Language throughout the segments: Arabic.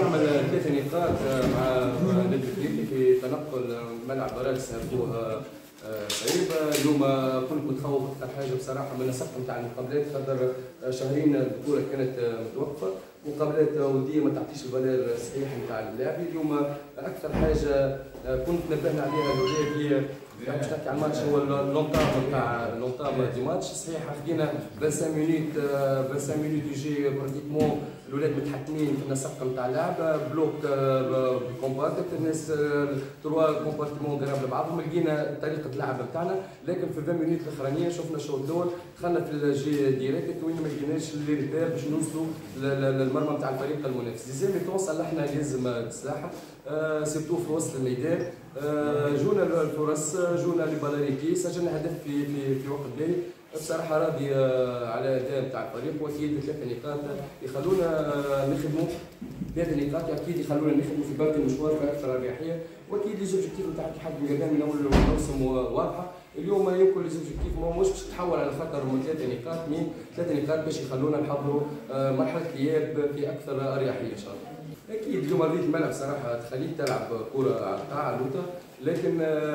تعمل 3 نقاط مع نادي الفريقي في تنقل ملعب برادس نعرفوه صعيب. اليوم كنت متخوف اكثر حاجه بصراحه من السقف نتاع المقابلات، خاطر شهرين البطوله كانت متوقفه، مقابلات وديه ما تعطيش الفالير الصحيح نتاع اللاعبين. اليوم اكثر حاجه كنت نبهنا عليها الاولاد هي باش نحكي على الماتش هو لونتام دي ماتش. صحيح خدينا 25 مينوت يجي براتيكمون الاولاد متحكمين في النسق نتاع اللعب، بلوك كومبارتمنت، الناس تروا كومبارتمون قراب لبعضهم، لقينا طريقه اللعب نتاعنا. لكن في 20 مينوت الاخرانيه شفنا الشوط الاول دخلنا في الجي ديريكت وين ما لقيناش اللي ريبير باش نوصلوا للمرمى نتاع الفريق المنافس. ديزيام ميتون صلحنا لازم تسلاحه سيرتو في وسط الميدان، جونا الفرص، جونا لي بالاريكي، سجلنا هدف في وقت باهي. بصراحه راضي على الاداء نتاع الفريق، واكيد 3 نقاط يخلونا نخدموا، 3 نقاط اكيد يخلونا نخدموا في باقي المشوار باكثر اريحيه. واكيد لي زوبجيكتيف نتاع الاتحاد من قدام من اول الموسم واضحه. اليوم يمكن لي زوبجيكتيف مش باش تتحول على خاطر من 3 نقاط، من 3 نقاط باش يخلونا نحضروا مرحله الاياب في اكثر اريحيه ان شاء الله. اكيد اليوم ارضيه الملعب صراحه تخليك تلعب كره على القاع اللوطه، لكن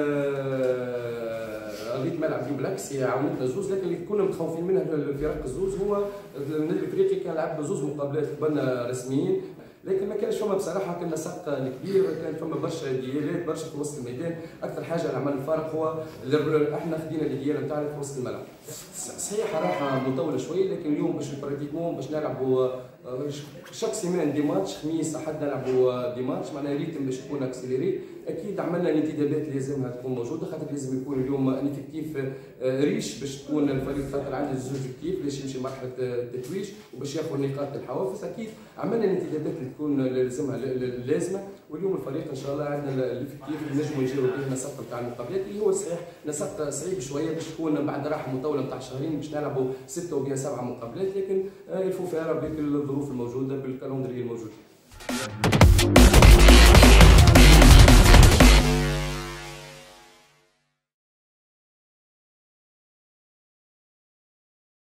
ارضيه الملعب دي بالعكس هي عاونتنا زوز، لكن اللي كنا متخوفين منها الفرق الزوز هو النادي الافريقي كان لعب زوز مقابلات قبلنا رسميين، لكن ما كانش فما بصراحه كان سق كبير، كان فما برشا ديالات برشا في وسط الميدان. اكثر حاجه اللي عمل الفارق هو احنا خدينا الديال نتاعنا في وسط الملعب. صحيح راحه مطوله شويه، لكن اليوم باش براتيكمون باش نلعبوا شاك سيمان دي ماتش، خميس احد نلعبوا دي ماتش، معناها ريتم باش يكون اكسيليري. اكيد عملنا الانتدابات اللي لازمها تكون موجوده، خاطر لازم يكون اليوم انفكتيف ريش باش تكون الفريق، خاطر عنده زوجيكتيف باش يمشي مرحله التتويج وباش ياخذ نقاط الحوافز. اكيد عملنا الانتدابات اللي تكون لازمها لازمه، واليوم الفريق ان شاء الله عندنا الافكتيف اللي نجموا نجيروا به النسق نتاع المقابلات، اللي هو صحيح نسق صعيب شويه باش تكون بعد راحه مطوله نتاع شهرين باش نلعبوا 6 وبيا 7 مقابلات، لكن الفو فيها بكل الظروف الموجوده بالكالندري الموجود.